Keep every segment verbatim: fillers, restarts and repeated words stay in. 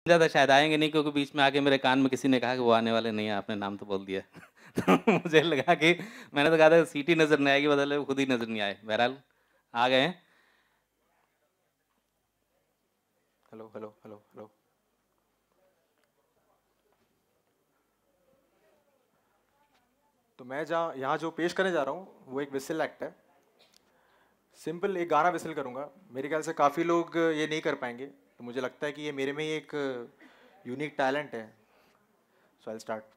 ज़्यादा शायद आएंगे नहीं, क्योंकि बीच में आके मेरे कान में किसी ने कहा कि वो आने वाले नहीं है, आपने नाम तो बोल दिया। तो मुझे लगा कि मैंने तो कहा था सीटी नज़र नहीं आएगी, बदले खुद ही नज़र नहीं आए। बहरहाल आ गए हैं। Hello hello hello hello. तो मैं जहाँ यहाँ जो पेश करने जा रहा हूँ वो एक विसल एक्ट है। सिंपल एक गाना विसल करूँगा। मेरे ख्याल से काफ़ी लोग ये नहीं कर पाएंगे, तो मुझे लगता है कि ये मेरे में ही एक यूनिक टैलेंट है। So I start.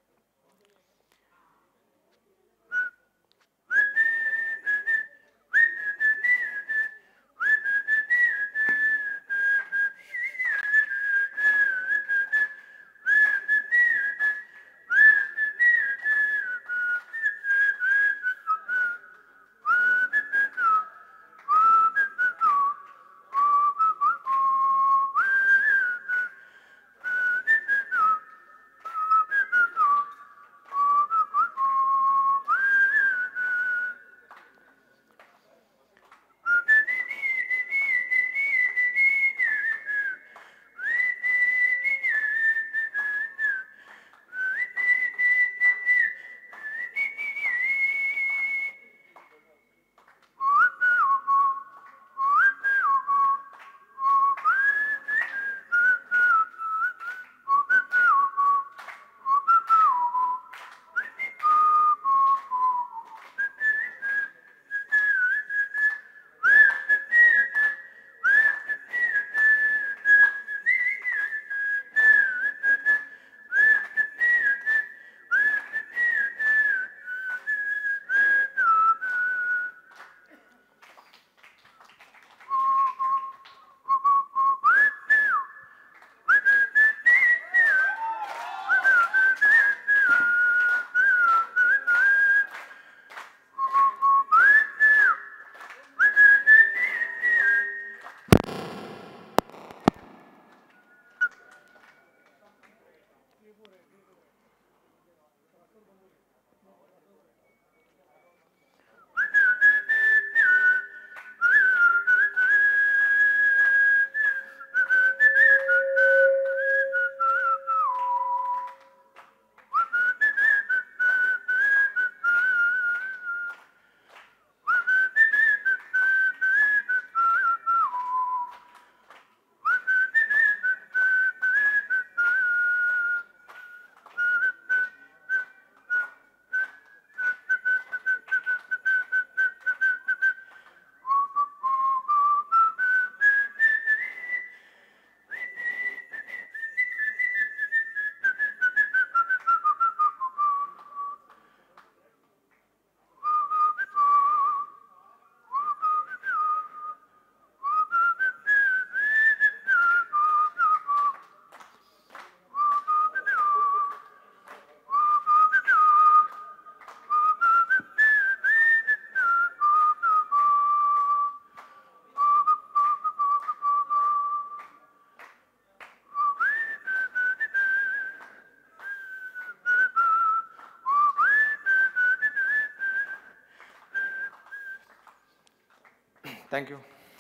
Thank you.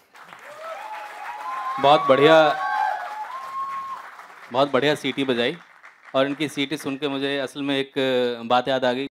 बहुत बढ़िया, बहुत बढ़िया सीटी बजाई। और इनकी सीटी सुन के मुझे असल में एक बात याद आ गई।